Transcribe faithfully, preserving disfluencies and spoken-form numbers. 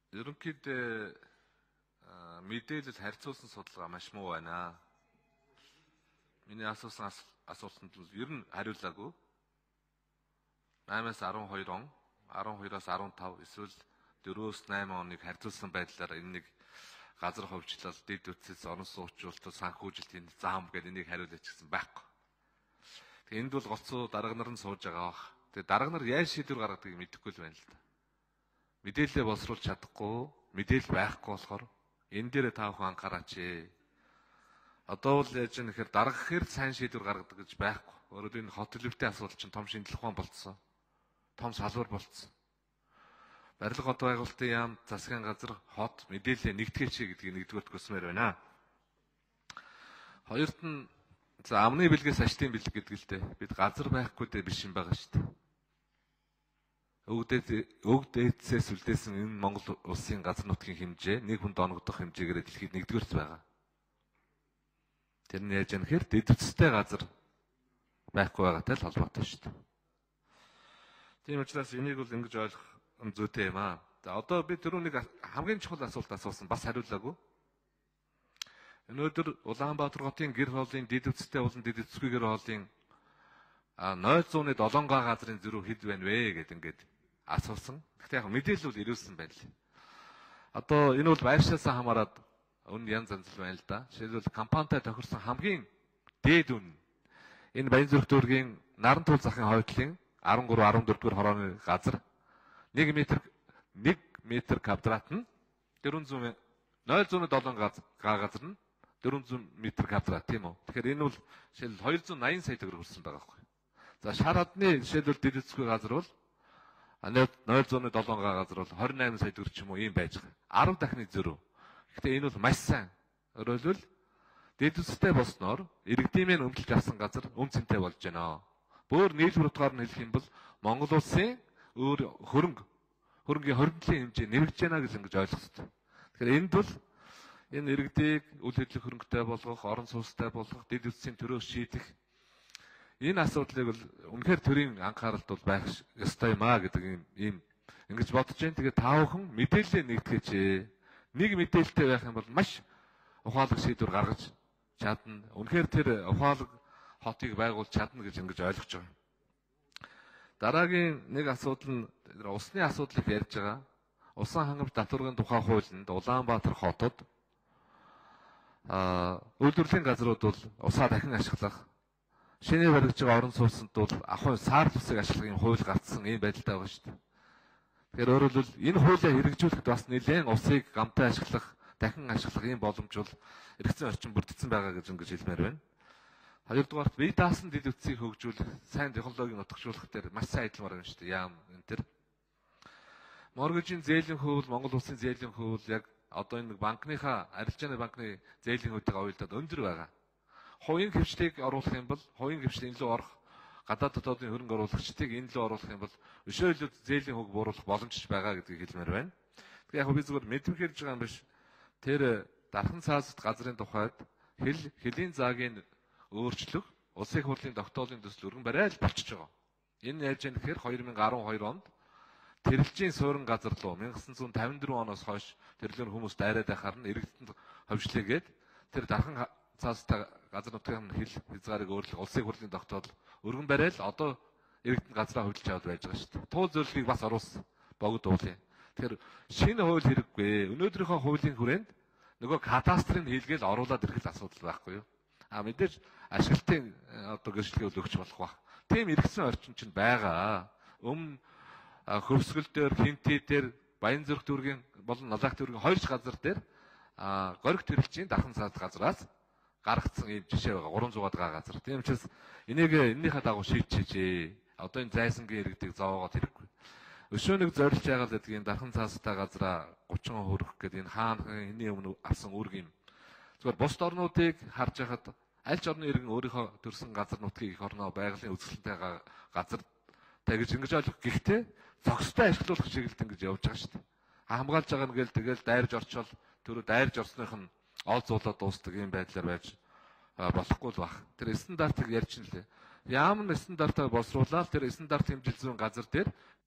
ерөнхийдөө мэдээлэл харьцуулсан судалгаа маш муу байна. Миний асуусан асуултанд бол ер нь хариулаагүй. наймаас арван хоёр он, арван хоёроос арван тав эсвэл дөрвөөс найм оныг харьцуулсан байдлаар энэ нэг газар ховжлол, дэд үтсээс орон сууцуулалт, санхүүжилтийн зам гэдэг энийг хариулаач гэсэн байхгүй. Тэгээ энд бол голцоо дарга нар нь сууж байгаа бах. Тэгээ дарга нар яаж шийдвэр гаргадгийг мэдэхгүй л байна л да. Мэдээлэлээ боловсруулж чадахгүй, мэдээлэл байхгүй болохоор энэ дээр та бүхэн анхаараач. Одоо бол яаж юм нэхэр дарга хэр сайн шийдвэр гаргадаг гэж байхгүй. Өөрөөр энэ хот төлөвтэй асуудал чинь том шинжлэх ухаан болцсон. Том салбар болцсон. Барилга хот байгуулалтын яам, засгийн газар, хот мэдээлэлээ нэгтгэж гэдгийг нэгдүгээрт хүсмээр байна. Хоёрт нь за амны бэлгээс аштын бэлэг гэдэг л дээ. Бид газар байхгүй дээ биш юм байгаа шүү дээ. Өг дээдсээс үлдээсэн энэ Монгол улсын газар нутгийн хэмжээ нэг хүнд оногдох хэмжээгээр дэлхийд нэгдүгээрт байгаа. Тэр нь яаж яанахэр дэд үсттэй газар байхгүй байгаатай л холбоотой шүү дээ. Тийм учраас энийг бол ингэж ойлгох зүйтэй юм аа. За одоо би түрүүнийг хамгийн чухал асуулт асуусан бас хариулаагүй. Өнөөдөр Улаанбаатар хотын гэр хоолын дэд үсттэй болон дэд үсгүй гэр хоолын нуль зуун седем га газрын зөрүү хэд байна вэ гэд ингээд асуусан. Гэхдээ яг мэдээлэл бол ирүүлсэн байна л. Одоо энэ бол байршаасаа хамаарат өн янз янз л байна л да. Жишээлбэл компанитай тохирсон хамгийн дээд үн энэ Баянзүрх дүүргийн Нарантуул захын хойдлын арван гурав арван дөрв дугаар хорооны газар нэг метр нэг метр квадрат нь дөрвөн зуун нуль зуун седем га газар нь дөрвөн зуун метр квадрат тийм үү. Тэгэхээр энэ бол жишээлбэл хоёр зуун найман сая төгрөг хүрсэн байгаа байхгүй. За шар хадны жишээлбэл дэд үсгүй газар бол нуль зуун седем га газар бол двадцать восемь сая төгрөг ч юм уу ийм байж байгаа. десять дахины зөрүү. Гэхдээ энэ бол маш сайн. Өөрөөр хэлбэл дэд үстэй болсноор иргэдийн өмдөлж авсан газар үн цэнтэй болж байна. Бөөр нийлбэр утгаар нь хэлэх юм бол Монгол улсын өөр хөрөнгө хөрөнгөний хоригдлын хэмжээ нэмэгдэж байна гэж ингэж ойлгох хэрэгтэй. Тэгэхээр энд бол энэ иргэдийг үл хөдлөх хөрөнгөтэй болгох, орон сууцтай болгох, дэд үсгийн төрөөс шийдэх энэ асуудлыг бол үнэхээр төрийн анхааралд бол байх ёстой юм аа гэдэг юм ийм ингэж бодож जैन. Тэгээд та бүхэн мэдээлэлээ нэгтгэж нэг мэдээлэлтэй байх юм бол маш ухаалаг шийдвэр гаргаж чадна. Үнэхээр тэр ухаалаг хотыг байгуулж чадна гэж ингэж ойлгож байгаа. Дараагийн нэг асуудал нь усны асуудлыг ярьж байгаа. Усан хангамж татваргын тухай хуулинд Улаанбаатар хотод аа үйлдвэрлэлийн газрууд бол усаа дахин ашиглах, шинээр баригдж байгаа орон сууцнд бол ахуй саар усыг ашиглахын хууль гацсан ийм байдалтай байгаа шүү дээ. Тэгэхээр өөрөөр хэлбэл энэ хуулиа хэрэгжүүлэхэд бас нэлээд усыг гамтай ашиглах, дахин ашиглах ийм боломж бол эргэцэн орчин бүрдсэн байгаа гэж ингэж хэлмээр байна. Хоёрдугаарт бие даасан дэд үтсийг хөгжүүлэх, сайн технологиг нутагшуулах дээр маш сайн ажилламаар байна шүү дээ. Яам энэ төр. Моргежийн зээлийн хөвөл, Монгол улсын зээлийн хөвөл яг одоо энэ банкныхаа арилжааны банкны зээлийн хөвөлтэйгээ уялдаад өндөр байгаа. Хувийн хвшлийг оруулах юм бол, хувийн хвшлийн илүү орох гадаад дотоодын хөрөнгө оруулагчдыг энэ лөө оруулах юм бол өшөөлөд зээлийн хөг бууруулах боломжтой байгаа гэдгийг хэлмээр байна. Тэгээ яг би зүгээр мэдвэр хэлж байгаа юм биш. Тэр дархан цаасд газрын тухайд хэл хэлийн заагийн өөрчлөх улсын хурлын тогтоолын төсөл өргөн барай л болчихж байгаа. Энэ яаж яах гэхээр две тысячи арван хоёр онд тэрэлжийн суурин газар руу 천구 백오십사 оноос хойш тэрлэр хүмүүс дайраад байхаар нь иргэдэд ховшлээгээд тэр дархан цаастай газар нутгийн хэл хязгаарыг өөрчлөх улсын хурлын тогтоол өргөн барай л одоо иргэдэд газраа хөдөлж аваад байж байгаа шүү дээ. Туул зөвлөлийг бас оруулсан богд уулын. Тэгэхээр шинэ хууль хэрэггүй. Өнөөдрийнхөө хуулийн хүрээнд нөгөө кадастрын хийлгээл оруулаад ирэх асуудал байхгүй юу? А мэдээж ашиглалтын одоо гэрчлэгээ өгч болох баг. Тийм эргэцэн орчин чинь байгаа. Өмнө хөвсгөл дээр, хинти дээр, Баянзүрх дүүргийн болон Налаах дүүргийн хоёр ч газар дээр гориг тэрэлжийн дархан цаад газраас гаргацсан ийм жишээ байгаа. гурван зуун га газар. Тийм учраас энийг энэнийхээ дагуу шийдчихээ. Одоо энэ зайсангийн иргэдийг зовоогоод хэрэггүй. Өшөөнийг зорилж байгаа л гэдэг энэ дархан цаастай газараа гучин хөрөх гэдэг энэ хаан хэний өмнө авсан үүрэг юм. Зүгээр бусд орнуудыг харж байхад аль ч орны иргэн өөрийнхөө төрсэн газар нутгийг их орноо байгалийн үзэсгэлэнтэй газар тэгж ингэж ойлгох. Гэхдээ зохистой ашиглуулах чиглэлд ингэж явж байгаа шүү дээ. Хамгаалж байгаа нь гээл тэгэл дайрж орчвол түрүү дайрж орсных нь ол зуулаад дуустдаг ийм байдлаар байж болохгүй л баг. Тэр стандартыг ярьж нэлээ. Яам нь стандартаа боловсруулаад тэр стандарт хэмжил зүйн газар дээр